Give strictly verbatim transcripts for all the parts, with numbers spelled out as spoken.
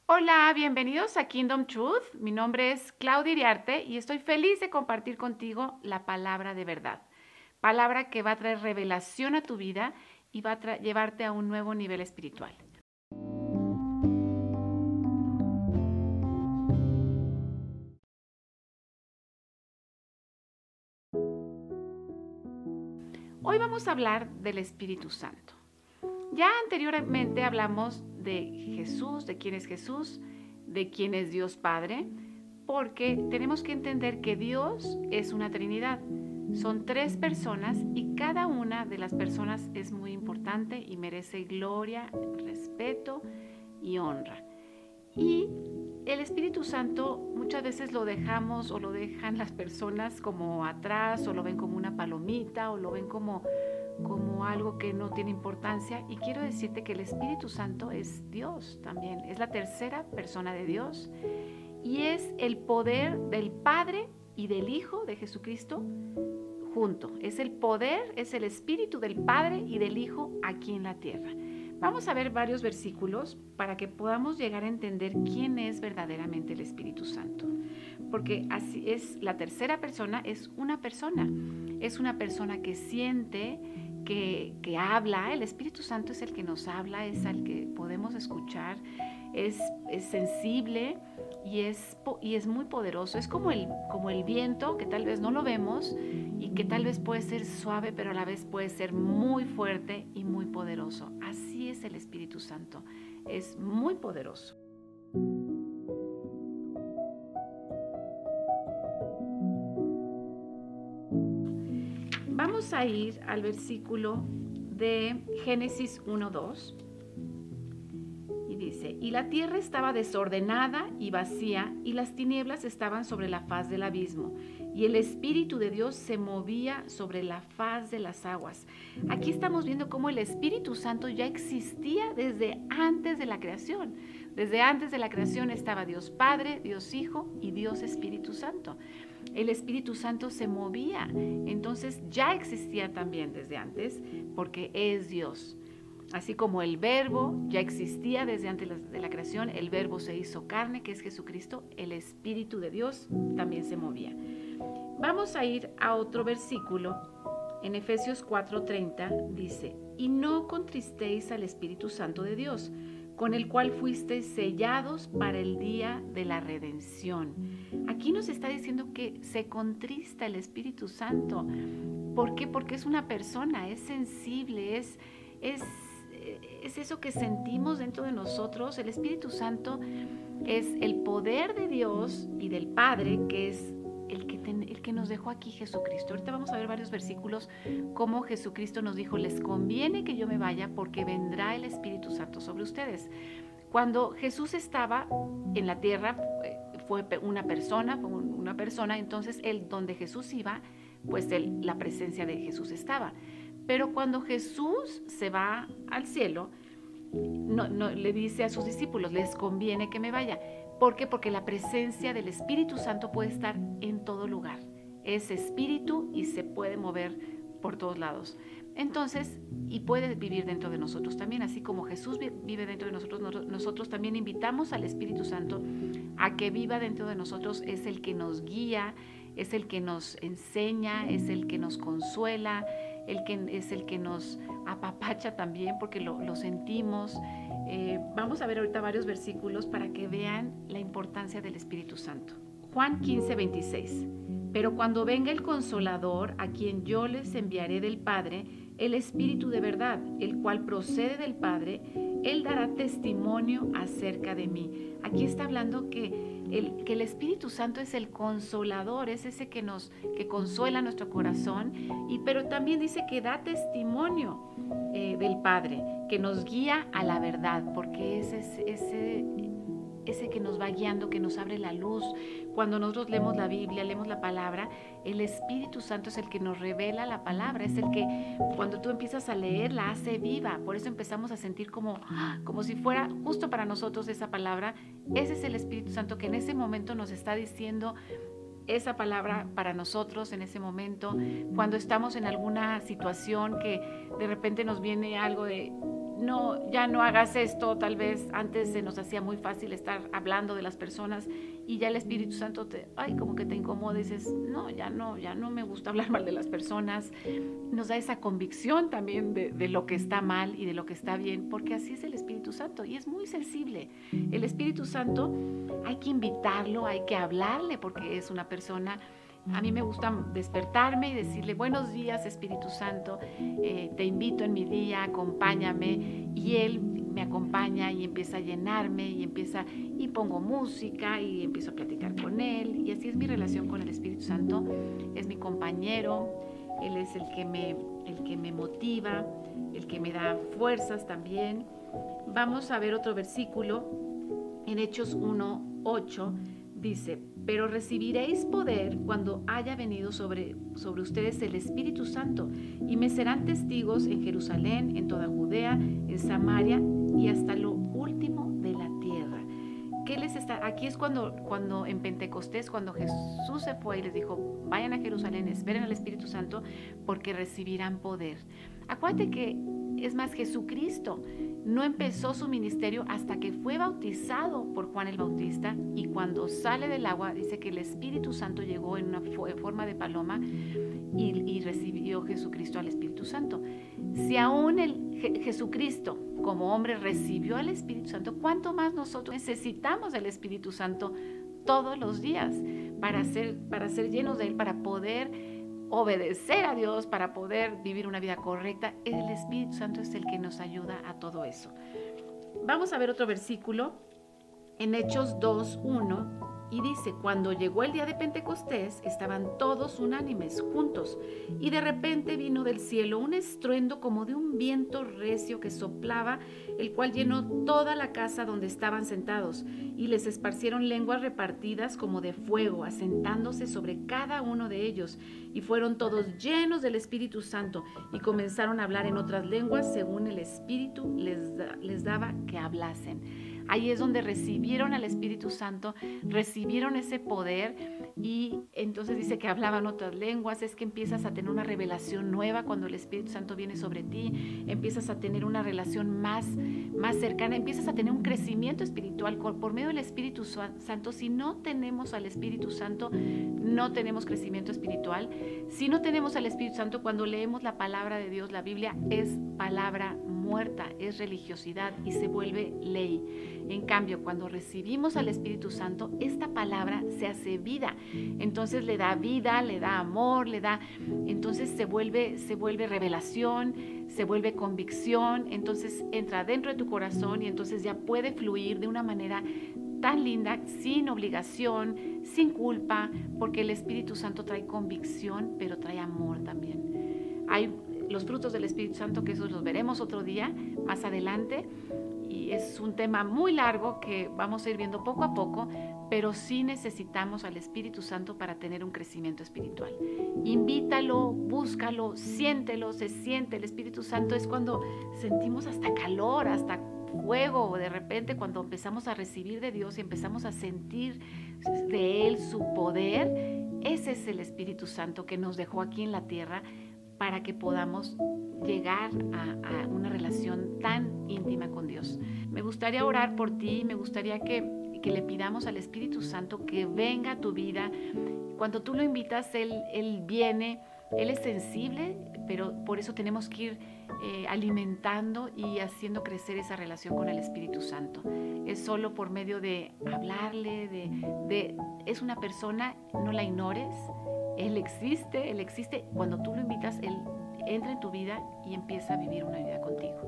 Hola, bienvenidos a Kingdom Truth. Mi nombre es Claudia Iriarte y estoy feliz de compartir contigo la palabra de verdad. Palabra que va a traer revelación a tu vida y va a llevarte a un nuevo nivel espiritual. Hoy vamos a hablar del Espíritu Santo. Ya anteriormente hablamos de Jesús, de quién es Jesús, de quién es Dios Padre, porque tenemos que entender que Dios es una Trinidad. Son tres personas y cada una de las personas es muy importante y merece gloria, respeto y honra. Y el Espíritu Santo muchas veces lo dejamos o lo dejan las personas como atrás, o lo ven como una palomita, o lo ven como, como algo que no tiene importancia. Y quiero decirte que el Espíritu Santo es Dios también, es la tercera persona de Dios y es el poder del Padre y del Hijo de Jesucristo junto. Es el poder, es el Espíritu del Padre y del Hijo aquí en la tierra. Vamos a ver varios versículos para que podamos llegar a entender quién es verdaderamente el Espíritu Santo. Porque así es, la tercera persona es una persona. Es una persona que siente, que, que habla. El Espíritu Santo es el que nos habla, es el que podemos escuchar. Es, es sensible y es, y es muy poderoso. Es como el, como el viento, que tal vez no lo vemos y que tal vez puede ser suave, pero a la vez puede ser muy fuerte y muy poderoso. Así es el Espíritu Santo. Es muy poderoso. Vamos a ir al versículo de Génesis uno dos. Dice, y la tierra estaba desordenada y vacía, y las tinieblas estaban sobre la faz del abismo, y el Espíritu de Dios se movía sobre la faz de las aguas. Aquí estamos viendo cómo el Espíritu Santo ya existía desde antes de la creación. Desde antes de la creación estaba Dios Padre, Dios Hijo y Dios Espíritu Santo. El Espíritu Santo se movía, entonces ya existía también desde antes, porque es Dios. Así como el verbo ya existía desde antes de la creación, el verbo se hizo carne, que es Jesucristo, el Espíritu de Dios también se movía. Vamos a ir a otro versículo, en Efesios cuatro treinta, dice, y no contristéis al Espíritu Santo de Dios, con el cual fuisteis sellados para el día de la redención. Aquí nos está diciendo que se contrista el Espíritu Santo. ¿Por qué? Porque es una persona, es sensible, es... es es eso que sentimos dentro de nosotros. El Espíritu Santo es el poder de Dios y del Padre, que es el que, ten, el que nos dejó aquí Jesucristo. Ahorita vamos a ver varios versículos como Jesucristo nos dijo, les conviene que yo me vaya porque vendrá el Espíritu Santo sobre ustedes. Cuando Jesús estaba en la tierra, fue una persona, fue una persona, entonces el, donde Jesús iba, pues el, la presencia de Jesús estaba. Pero cuando Jesús se va al cielo, no, no, le dice a sus discípulos, les conviene que me vaya. ¿Por qué? Porque la presencia del Espíritu Santo puede estar en todo lugar. Es espíritu y se puede mover por todos lados. Entonces, y puede vivir dentro de nosotros también, así como Jesús vive dentro de nosotros, nosotros también invitamos al Espíritu Santo a que viva dentro de nosotros. Es el que nos guía, es el que nos enseña, es el que nos consuela, el que es el que nos apapacha también porque lo, lo sentimos. Eh, vamos a ver ahorita varios versículos para que vean la importancia del Espíritu Santo. Juan quince veintiséis. Pero cuando venga el Consolador, a quien yo les enviaré del Padre, el Espíritu de verdad, el cual procede del Padre, Él dará testimonio acerca de mí. Aquí está hablando que el, que el Espíritu Santo es el Consolador, es ese que nos que consuela nuestro corazón, y, pero también dice que da testimonio eh, del Padre, que nos guía a la verdad, porque es ese, ese, ese que nos va guiando, que nos abre la luz. Cuando nosotros leemos la Biblia, leemos la palabra, el Espíritu Santo es el que nos revela la palabra, es el que cuando tú empiezas a leer la hace viva. Por eso empezamos a sentir como, como si fuera justo para nosotros esa palabra. Ese es el Espíritu Santo que en ese momento nos está diciendo esa palabra para nosotros en ese momento. Cuando estamos en alguna situación que de repente nos viene algo de no, ya no hagas esto. Tal vez antes se nos hacía muy fácil estar hablando de las personas y ya el Espíritu Santo te, ay, como que te incomoda y dices, no, ya no, ya no me gusta hablar mal de las personas. Nos da esa convicción también de, de lo que está mal y de lo que está bien, porque así es el Espíritu Santo y es muy sensible. El Espíritu Santo hay que invitarlo, hay que hablarle porque es una persona. A mí me gusta despertarme y decirle, buenos días Espíritu Santo, eh, te invito en mi día, acompáñame, y Él me acompaña y empieza a llenarme y empieza, y pongo música y empiezo a platicar con Él, y así es mi relación con el Espíritu Santo. Es mi compañero, Él es el que me, el que me motiva, el que me da fuerzas también. Vamos a ver otro versículo en Hechos uno, ocho. Dice, pero recibiréis poder cuando haya venido sobre, sobre ustedes el Espíritu Santo, y me serán testigos en Jerusalén, en toda Judea, en Samaria y hasta lo último de la tierra. ¿Qué les está? Aquí es cuando, cuando en Pentecostés, cuando Jesús se fue y les dijo, vayan a Jerusalén, esperen al Espíritu Santo, porque recibirán poder. Acuérdate que, es más, Jesucristo no empezó su ministerio hasta que fue bautizado por Juan el Bautista, y cuando sale del agua dice que el Espíritu Santo llegó en una forma de paloma y, y recibió Jesucristo al Espíritu Santo. Si aún el Je- Jesucristo como hombre recibió al Espíritu Santo, ¿cuánto más nosotros necesitamos del Espíritu Santo todos los días para ser, para ser llenos de Él, para poder obedecer a Dios, para poder vivir una vida correcta? El Espíritu Santo es el que nos ayuda a todo eso. Vamos a ver otro versículo en Hechos dos, uno, y dice, cuando llegó el día de Pentecostés, estaban todos unánimes, juntos, y de repente vino del cielo un estruendo como de un viento recio que soplaba, el cual llenó toda la casa donde estaban sentados, y les esparcieron lenguas repartidas como de fuego, asentándose sobre cada uno de ellos, y fueron todos llenos del Espíritu Santo, y comenzaron a hablar en otras lenguas según el Espíritu les, da, les daba que hablasen. Ahí es donde recibieron al Espíritu Santo, recibieron ese poder, y entonces dice que hablaban otras lenguas. Es que empiezas a tener una revelación nueva cuando el Espíritu Santo viene sobre ti, empiezas a tener una relación más, más cercana, empiezas a tener un crecimiento espiritual por medio del Espíritu Santo. Si no tenemos al Espíritu Santo, no tenemos crecimiento espiritual. Si no tenemos al Espíritu Santo, cuando leemos la palabra de Dios, la Biblia es palabra muerta, es religiosidad y se vuelve ley. En cambio, cuando recibimos al Espíritu Santo, esta palabra se hace vida. Entonces le da vida, le da amor, le da, entonces se vuelve, se vuelve revelación, se vuelve convicción, entonces entra dentro de tu corazón y entonces ya puede fluir de una manera tan linda, sin obligación, sin culpa, porque el Espíritu Santo trae convicción, pero trae amor también. Hay los frutos del Espíritu Santo, que esos los veremos otro día, más adelante, y es un tema muy largo que vamos a ir viendo poco a poco, pero sí necesitamos al Espíritu Santo para tener un crecimiento espiritual. Invítalo, búscalo, siéntelo, se siente. El Espíritu Santo es cuando sentimos hasta calor, hasta fuego, de repente cuando empezamos a recibir de Dios y empezamos a sentir de Él su poder. Ese es el Espíritu Santo que nos dejó aquí en la tierra para que podamos llegar a, a una relación tan íntima con Dios. Me gustaría orar por ti, me gustaría que, que le pidamos al Espíritu Santo que venga a tu vida. Cuando tú lo invitas, Él, Él viene, Él es sensible, pero por eso tenemos que ir eh, alimentando y haciendo crecer esa relación con el Espíritu Santo. Es solo por medio de hablarle, de, de es una persona, no la ignores. Él existe, Él existe. Cuando tú lo invitas, Él entra en tu vida y empieza a vivir una vida contigo.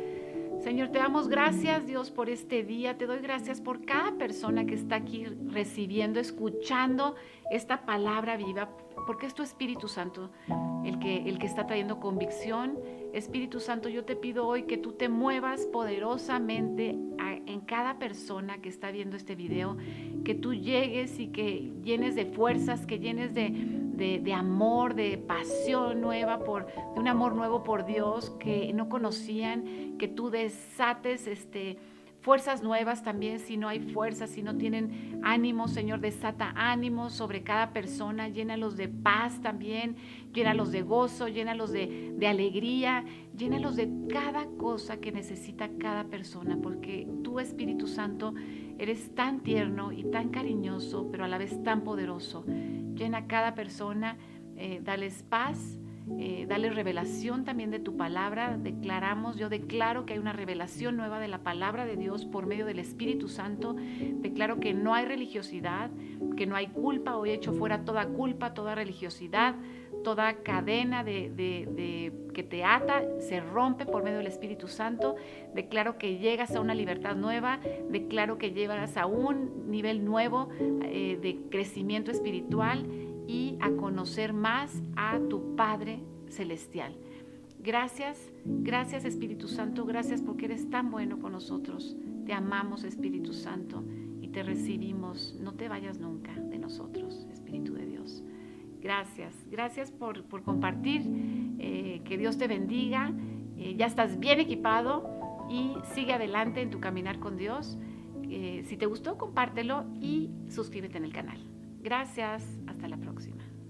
Señor, te damos gracias, Dios, por este día. Te doy gracias por cada persona que está aquí recibiendo, escuchando esta palabra viva, porque es tu Espíritu Santo el que, el que está trayendo convicción. Espíritu Santo, yo te pido hoy que tú te muevas poderosamente a, en cada persona que está viendo este video, que tú llegues y que llenes de fuerzas, que llenes de, de, de amor, de pasión nueva, por, de un amor nuevo por Dios que no conocían, que tú desates este fuerzas nuevas también, si no hay fuerzas, si no tienen ánimo, Señor, desata ánimo sobre cada persona, llénalos de paz también, llénalos de gozo, llénalos de, de alegría, llénalos de cada cosa que necesita cada persona, porque tú, Espíritu Santo, eres tan tierno y tan cariñoso, pero a la vez tan poderoso. Llena a cada persona, eh, dales paz, Eh, dale revelación también de tu palabra. Declaramos, yo declaro que hay una revelación nueva de la palabra de Dios por medio del Espíritu Santo. Declaro que no hay religiosidad, que no hay culpa. Hoy echo fuera toda culpa, toda religiosidad, toda cadena de, de, de, que te ata, se rompe por medio del Espíritu Santo. Declaro que llegas a una libertad nueva, declaro que llegas a un nivel nuevo eh, de crecimiento espiritual y a conocer más a tu Padre Celestial. Gracias, gracias Espíritu Santo, gracias porque eres tan bueno con nosotros. Te amamos, Espíritu Santo, y te recibimos. No te vayas nunca de nosotros, Espíritu de Dios. Gracias, gracias por, por compartir. Eh, que Dios te bendiga. Eh, ya estás bien equipado y sigue adelante en tu caminar con Dios. Eh, si te gustó, compártelo y suscríbete en el canal. Gracias, hasta la próxima.